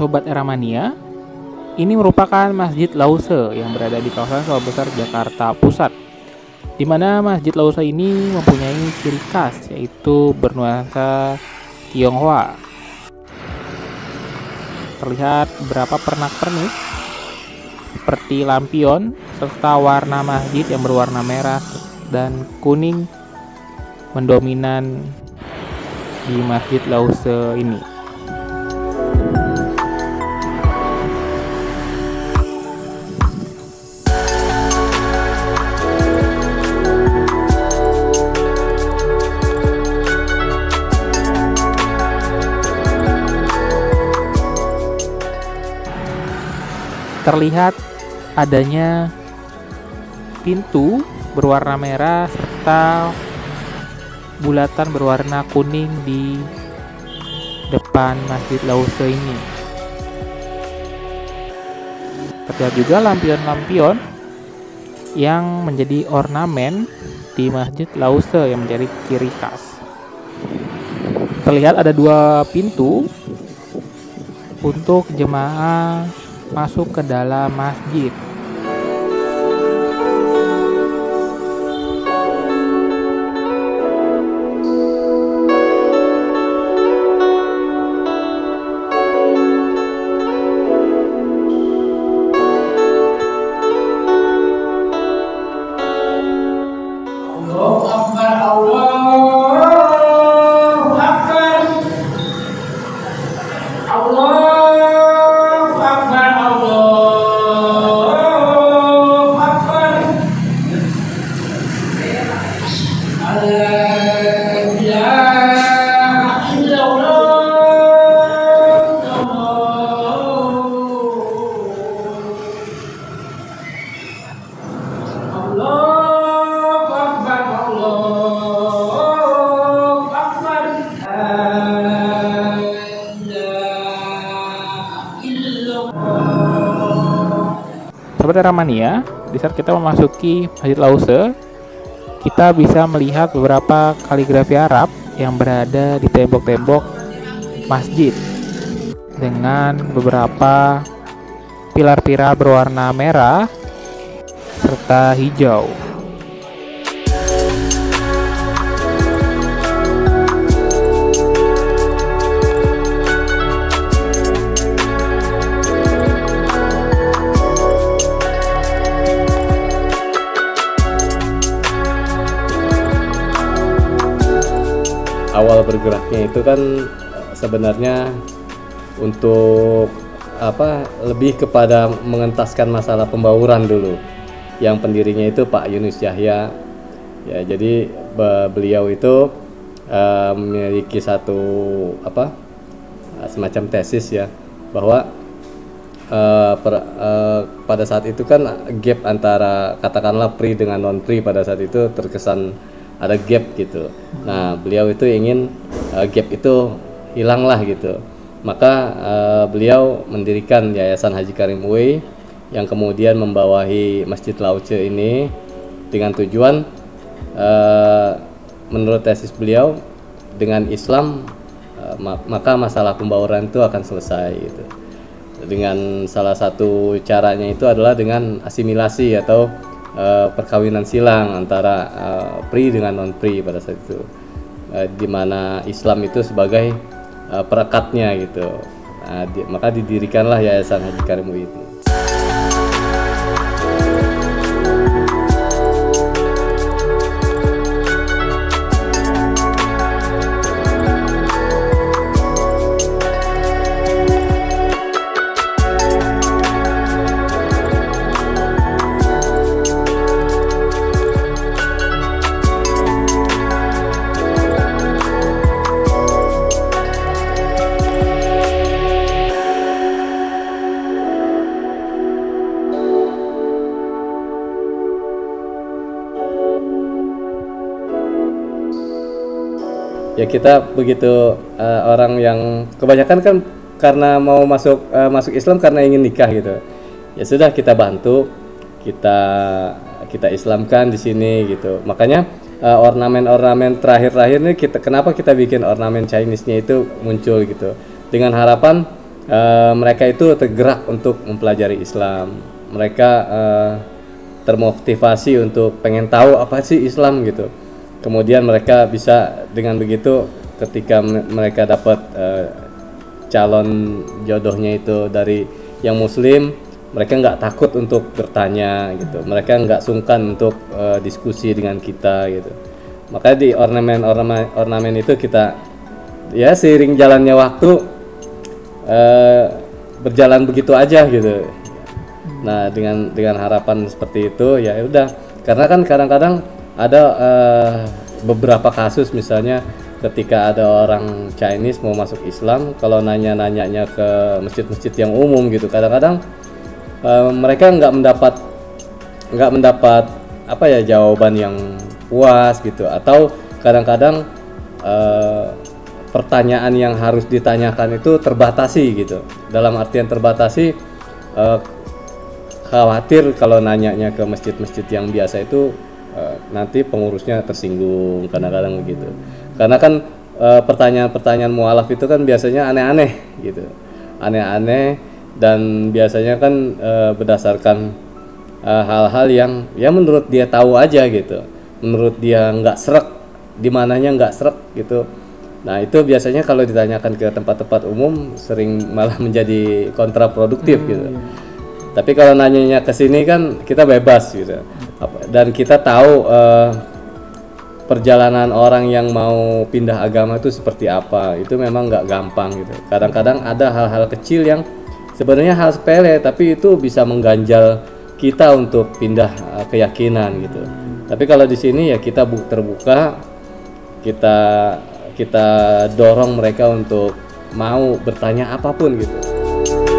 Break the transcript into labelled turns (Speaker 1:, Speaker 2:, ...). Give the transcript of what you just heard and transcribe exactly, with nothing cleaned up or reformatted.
Speaker 1: Sobat Eramania, ini merupakan Masjid Lause yang berada di kawasan Sawah Besar, Jakarta Pusat, di mana Masjid Lause ini mempunyai ciri khas yaitu bernuansa Tionghoa. Terlihat beberapa pernak-pernik seperti lampion serta warna masjid yang berwarna merah dan kuning mendominan di Masjid Lause ini. Terlihat adanya pintu berwarna merah serta bulatan berwarna kuning di depan Masjid Lause ini. Terlihat juga lampion-lampion yang menjadi ornamen di Masjid Lause yang menjadi ciri khas. Terlihat ada dua pintu untuk jemaah masuk ke dalam masjid.
Speaker 2: Allahu Akbar, Allahu Akbar, Allah.
Speaker 1: Sobat Eramania, di saat kita memasuki Masjid Lause, kita bisa melihat beberapa kaligrafi Arab yang berada di tembok-tembok masjid dengan beberapa pilar-pilar berwarna merah serta hijau.
Speaker 3: Awal bergeraknya itu kan sebenarnya untuk apa lebih kepada mengentaskan masalah pembauran dulu, yang pendirinya itu Pak Yunus Yahya ya. Jadi beliau itu uh, memiliki satu apa semacam tesis ya, bahwa uh, per, uh, pada saat itu kan gap antara katakanlah pri dengan non pri pada saat itu terkesan ada gap gitu. Nah, beliau itu ingin uh, gap itu hilanglah gitu. Maka uh, beliau mendirikan Yayasan Haji Karim Way yang kemudian membawahi Masjid Lause ini dengan tujuan uh, menurut tesis beliau, dengan Islam uh, maka masalah pembauran itu akan selesai gitu. Dengan salah satu caranya itu adalah dengan asimilasi atau Uh, perkawinan silang antara uh, pri dengan non pri pada saat itu, uh, di mana Islam itu sebagai uh, perekatnya gitu. Uh, di, maka didirikanlah Yayasan Haji Karim itu. Ya kita begitu uh, orang yang kebanyakan kan karena mau masuk uh, masuk Islam karena ingin nikah gitu. Ya sudah, kita bantu, kita kita Islamkan di sini gitu. Makanya uh, ornamen-ornamen terakhir-terakhir ini kita kenapa kita bikin ornamen Chinese-nya itu muncul gitu. Dengan harapan uh, mereka itu tergerak untuk mempelajari Islam. Mereka uh, termotivasi untuk pengen tahu apa sih Islam gitu. Kemudian mereka bisa dengan begitu ketika mereka dapat uh, calon jodohnya itu dari yang Muslim, mereka nggak takut untuk bertanya gitu. Mereka nggak sungkan untuk uh, diskusi dengan kita gitu. Makanya di ornamen-ornamen ornamen itu kita ya seiring jalannya waktu uh, berjalan begitu aja gitu. Nah dengan dengan harapan seperti itu ya udah, karena kan kadang-kadang ada uh, beberapa kasus misalnya ketika ada orang Chinese mau masuk Islam, kalau nanya-nanyanya ke masjid-masjid yang umum gitu, kadang-kadang uh, mereka nggak mendapat nggak mendapat apa ya jawaban yang puas gitu, atau kadang-kadang uh, pertanyaan yang harus ditanyakan itu terbatasi gitu. Dalam artian terbatasi, uh, khawatir kalau nanyanya ke masjid-masjid yang biasa itu uh, nanti pengurusnya tersinggung, kadang-kadang begitu. Karena kan uh, pertanyaan-pertanyaan mualaf itu kan biasanya aneh-aneh gitu, aneh-aneh dan biasanya kan uh, berdasarkan uh, hal-hal yang ya menurut dia tahu aja gitu, menurut dia nggak srek, di mananya nggak srek gitu. Nah itu biasanya kalau ditanyakan ke tempat-tempat umum sering malah menjadi kontraproduktif hmm. gitu. Tapi kalau nanyanya ke sini kan kita bebas gitu, dan kita tahu uh, perjalanan orang yang mau pindah agama itu seperti apa. Itu memang nggak gampang gitu. Kadang-kadang ada hal-hal kecil yang sebenarnya hal sepele, tapi itu bisa mengganjal kita untuk pindah uh, keyakinan gitu. Tapi kalau di sini ya kita terbuka, kita kita dorong mereka untuk mau bertanya apapun gitu.